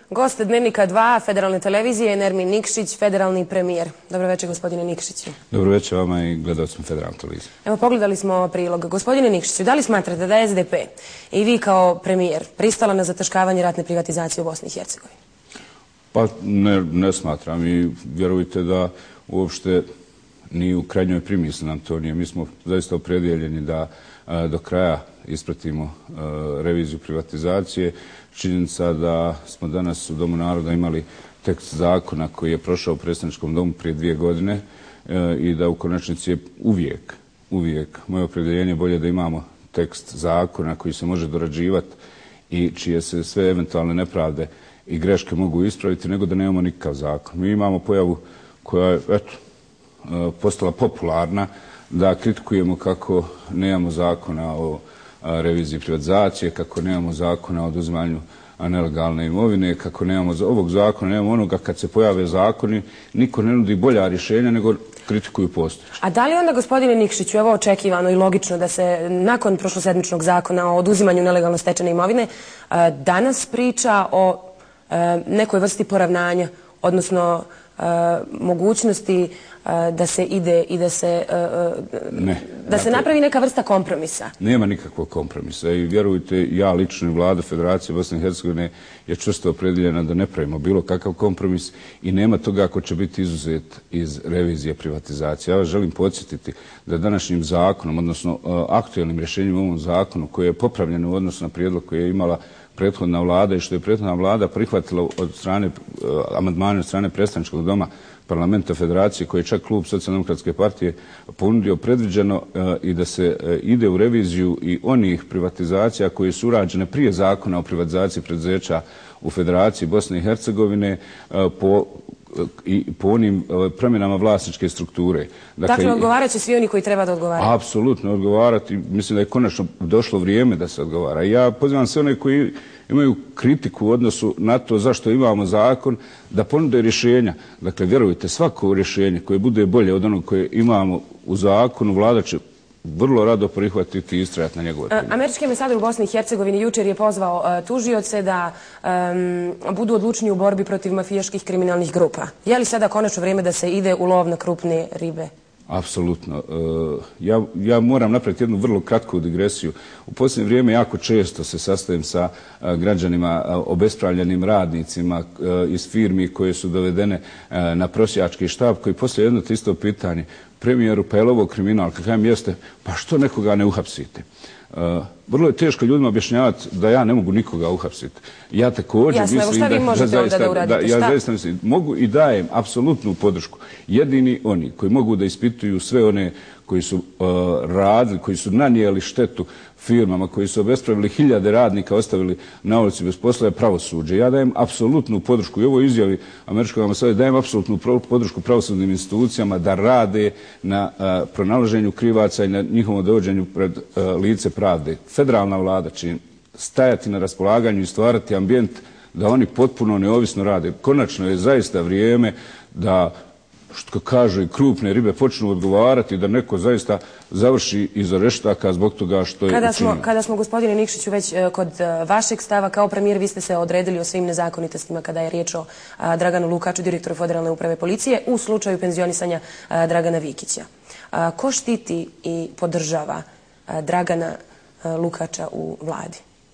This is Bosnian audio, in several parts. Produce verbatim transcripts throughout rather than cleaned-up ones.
Gost Dnevnika dva, federalne televizije, Nermin Nikšić, federalni premijer. Dobro večer, gospodine Nikšiću. Dobro večer vama i gledalcima federalne televizije. Evo, pogledali smo prilog. Gospodine Nikšiću, da li smatrate da je S D P i vi kao premijer pristala na zataškavanje ratne privatizacije u Bosni i Hercegovini? Pa ne, ne smatram i vjerujte da uopšte ni u krajnjoj primisli nam to nije. Mi smo zaista opredijeljeni da a, do kraja ispratimo a, reviziju privatizacije. Činjenica da smo danas u Domu naroda imali tekst zakona koji je prošao u predstavničkom domu prije dvije godine a, i da u konačnici je uvijek, uvijek moje opredjeljenje bolje da imamo tekst zakona koji se može dorađivati i čije se sve eventualne nepravde i greške mogu ispraviti, nego da nemamo nikakav zakon. Mi imamo pojavu koja je, eto, postala popularna, da kritikujemo kako nemamo zakona o reviziji privatizacije, kako nemamo zakona o oduzimanju nelegalne imovine, kako nemamo ovog zakona, nemamo onoga. Kad se pojave zakoni, niko ne nudi bolja rješenja nego kritikuju postojeće. A da li onda, gospodine Nikšiću, evo očekivano i logično da se nakon prošlosedmičnog zakona o oduzimanju nelegalno stečene imovine danas priča o nekoj vrsti poravnanja, odnosno mogućnosti da se ide i da se ne, da se napravi neka vrsta kompromisa? Nema nikakvog kompromisa i vjerujte, ja lično i vlada Federacije Bosne i Hercegovine je čvrsto opredjeljena da ne pravimo bilo kakav kompromis i nema toga ako će biti izuzet iz revizije privatizacije. Ja vas želim podsjetiti da današnjim zakonom, odnosno aktuelnim rješenjem u ovom zakonu koji je popravljen u odnosu na prijedlog koji je imala prethodna vlada i što je prethodna vlada prihvatila od strane amandmana od strane predstavničkog doma Parlamenta Federacije, koji je čak klub Socijaldemokratske partije ponudio, predviđeno i da se ide u reviziju i onih privatizacija koje su urađene prije zakona o privatizaciji preduzeća u Federaciji Bosne i Hercegovine po i po onim promjenama vlasničke strukture. Dakle, dakle odgovarat će svi oni koji treba da odgovaraju? Apsolutno odgovarati. Mislim da je konačno došlo vrijeme da se odgovara. I ja pozivam sve one koji imaju kritiku u odnosu na to zašto imamo zakon, da ponude rješenja. Dakle, vjerujte, svako rješenje koje bude bolje od onog koje imamo u zakonu, vlada će vrlo rado prihvatiti i istrajati na njegove primjere. Američki ambasador u Bosni i Hercegovini jučer je pozvao uh, tužioce da um, budu odlučni u borbi protiv mafijaških kriminalnih grupa. Je li sada konačno vrijeme da se ide u lov na krupne ribe? Apsolutno. Uh, ja, ja moram napraviti jednu vrlo kratku digresiju. U posljednje vrijeme jako često se sastavim sa uh, građanima, uh, obespravljenim radnicima uh, iz firmi koje su dovedene uh, na prosjački štab, koji poslije jedno isto pitanje: premijeru, pa je li ovo kriminal? Kad kajem jeste, pa što nekoga ne uhapsite? Uh, vrlo je teško ljudima objašnjavati da ja ne mogu nikoga uhapsiti. Ja također Jasno, mislim šta vi da, možete da, zaista, onda da uradite? Da, ja zaista mislim, mogu i dajem apsolutnu podršku. Jedini oni koji mogu da ispituju sve one koji su uh, radili, koji su nanijeli štetu firmama, koji su obespravili hiljade radnika, ostavili na ulici bez posla, je pravosuđe. Ja dajem apsolutnu podršku i ovo izjavi američkog ambasade, dajem apsolutnu podršku pravosudnim institucijama da rade na uh, pronalaženju krivaca i na njihovom dovođenju pred uh, lice pravde. Federalna vlada će stajati na raspolaganju i stvarati ambijent da oni potpuno neovisno rade. Konačno je zaista vrijeme da, što kažu, i krupne ribe počnu odgovarati, da neko zaista završi iza reštaka zbog toga što je kada učinio. Smo, kada smo, gospodine Nikšiću, već kod vašeg stava kao premijer, vi ste se odredili o svim nezakonitostima kada je riječ o a, Draganu Lukaču, direktoru Federalne uprave policije, u slučaju penzionisanja a, Dragana Vikića. A, ko štiti i podržava a, Dragana a, Lukača u vladi?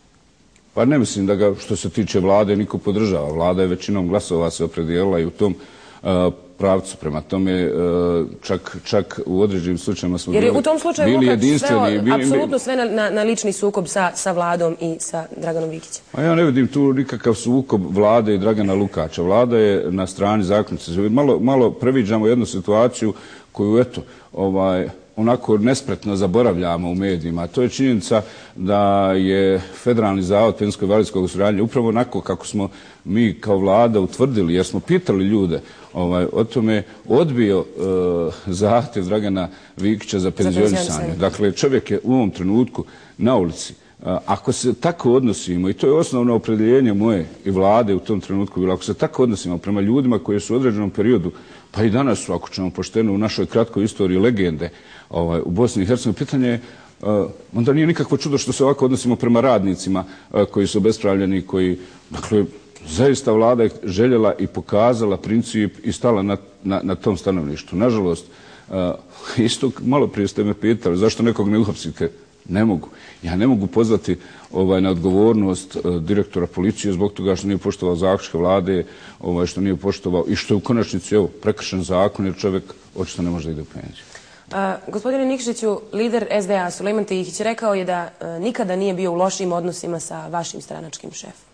Pa ne mislim da ga, što se tiče vlade, niko podržava. Vlada je većinom glasova se opredijelila i u tom uh, pravcu. Prema tome, uh, čak, čak u određenim slučajima smo bili, u tom slučaju bili jedinstveni. Bili, apsolutno sve na, na, na lični sukob sa, sa vladom i sa Draganom Vikićem. A ja ne vidim tu nikakav sukob vlade i Dragana Lukača. Vlada je na strani zakonnice. Malo, malo previđamo jednu situaciju koju, eto, ovaj, onako nespretno zaboravljamo u medijima. To je činjenica da je Federalni zavod penzijskog i invalidskog osiguranja upravo onako kako smo mi kao vlada utvrdili, jer smo pitali ljude ovaj, o tome, odbio uh, zahtjev Dragana Vikića za penzionisanje. Dakle, čovjek je u ovom trenutku na ulici. Uh, ako se tako odnosimo, i to je osnovno opredjeljenje moje i vlade u tom trenutku bilo, ako se tako odnosimo prema ljudima koji su u određenom periodu, pa i danas su, ako ćemo pošteno, u našoj kratkoj istoriji legende ovaj, u Bosni i Hercegovini, pitanje je, uh, onda nije nikakvo čudo što se ovako odnosimo prema radnicima uh, koji su obespravljeni, koji, dakle, zaista vlada je željela i pokazala princip i stala na, na, na tom stanovištu. Nažalost, uh, isto malo prije ste me pitali zašto nekog ne uhapsite. Ne mogu. Ja ne mogu pozvati ovaj, na odgovornost uh, direktora policije zbog toga što nije poštovao zaključke vlade, ovaj, što nije poštovao i što je u konačnici evo, prekršen zakon jer čovjek očito ne može da ide u penziju. Uh, gospodine Nikšiću, lider S D A Sulejman Tihić rekao je da uh, nikada nije bio u lošim odnosima sa vašim stranačkim šefom.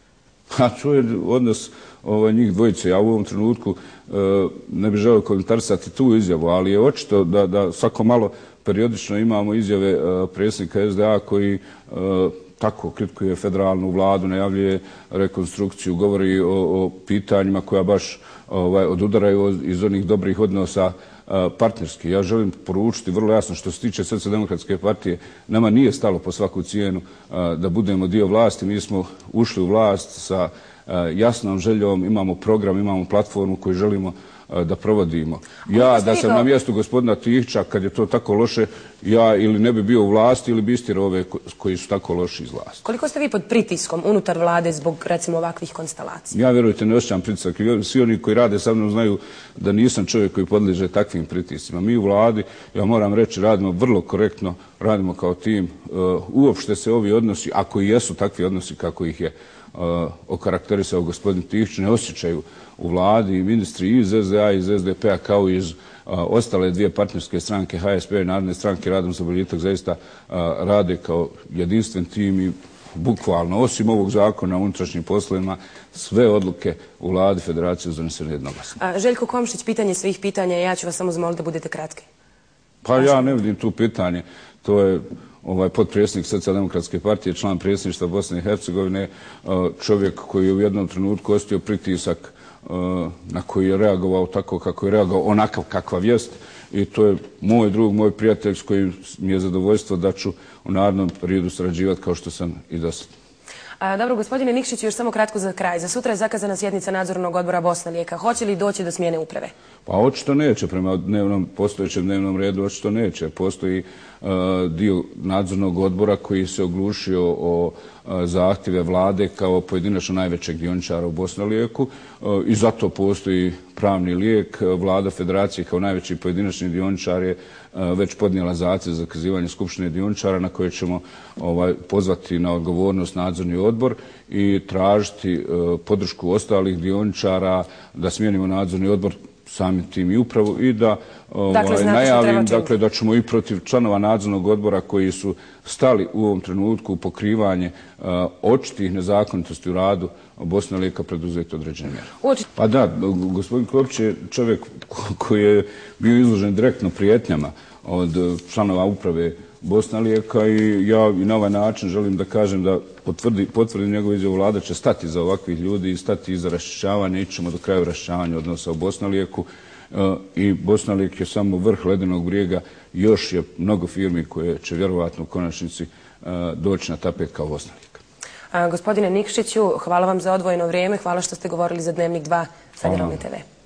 A to je odnos ovaj, njih dvojice. Ja u ovom trenutku uh, ne bih želeo komentarisati tu izjavu, ali je očito da, da svako malo periodično imamo izjave uh, predsjednika S D A koji uh, tako kritikuje federalnu vladu, najavljuje rekonstrukciju, govori o, o pitanjima koja baš ovaj, odudaraju iz onih dobrih odnosa partnerski. Ja želim poručiti vrlo jasno što se tiče Socijaldemokratske partije, nama nije stalo po svaku cijenu da budemo dio vlasti. Mi smo ušli u vlast sa jasnom željom, imamo program, imamo platformu koju želimo da provodimo. Ja da sam na mjestu gospodina Tihića, kad je to tako loše, ja ili ne bi bio u vlasti ili bi istirao ove koji su tako loši iz vlasti. Koliko ste vi pod pritiskom unutar vlade zbog, recimo, ovakvih konstelacija? Ja, vjerujte, ne osjećam pritisak. Svi oni koji rade sa mnom znaju da nisam čovjek koji podliježe takvim pritiscima. Mi u vladi, ja moram reći, radimo vrlo korektno, radimo kao tim. Uopšte se ovi odnosi, ako i jesu takvi odnosi kako ih je okarakterisao gospodin Tihić, ne osjećaju u vladi i ministri iz S D A i iz S D P-a kao i iz a, ostale dvije partnerske stranke H S P i Narodne stranke Radom za boljitak zaista a, rade kao jedinstven tim i bukvalno, osim ovog zakona o unutrašnjim poslovima, sve odluke u vladi Federacije donesene jednoglasno. Željko Komšić, pitanje svih pitanja, ja ću vas samo zamoliti da budete kratki. Pa ja ne vidim tu pitanje. To je ovaj potpredsjednik Socijaldemokratske partije, član predsjedništva Bosne i Hercegovine, čovjek koji je u jednom trenutku osjetio pritisak na koji je reagovao tako kako je reagovao, onakav kakva vijest. I to je moj drug, moj prijatelj s kojim mi je zadovoljstvo da ću u narednom periodu sarađivati kao što sam i do sada. A, dobro, gospodine Nikšiću, još samo kratko za kraj. Za sutra je zakazana sjednica nadzornog odbora Bosna Lijeka. Hoće li doći do smjene uprave? Pa očito neće, prema dnevnom, postojećem dnevnom redu očito neće. Postoji uh, dio nadzornog odbora koji se oglušio o uh, zahtjeve vlade kao pojedinačno najvećeg dioničara u Bosna Lijeku uh, i zato postoji pravni lijek. Vlada Federacije kao najveći pojedinačni dioničar je uh, već podnijela zahtjev za zakazivanje skupštine dioničara na koje ćemo ovaj, pozvati na odgovornost nadzorni odbor i tražiti uh, podršku ostalih dioničara da smijenimo nadzorni odbor samim tim i upravu i da ovaj, dakle, najavim dakle, da ćemo i protiv članova nadzornog odbora koji su stali u ovom trenutku u pokrivanje uh, očitih nezakonitosti u radu Bosna Lijeka preduzeti određene mjere. Pa da, gospodin Klopić je čovjek koji je bio izložen direktno prijetnjama od članova uprave Bosna Lijeka i ja i na ovaj način želim da kažem da potvrdi, potvrdi njegovu izjavu, vlada će stati za ovakvih ljudi i stati iza raščišćavanja, ićemo do kraja raščišćavanja odnosa u Bosna Lijeku i Bosna Lijek je samo vrh ledenog brijega, još je mnogo firmi koje će vjerovatno u konačnici doći na tapet kao Bosna Lijeka. A, gospodine Nikšiću, hvala vam za odvojeno vrijeme, hvala što ste govorili za Dnevnik dva sa Generalne T V.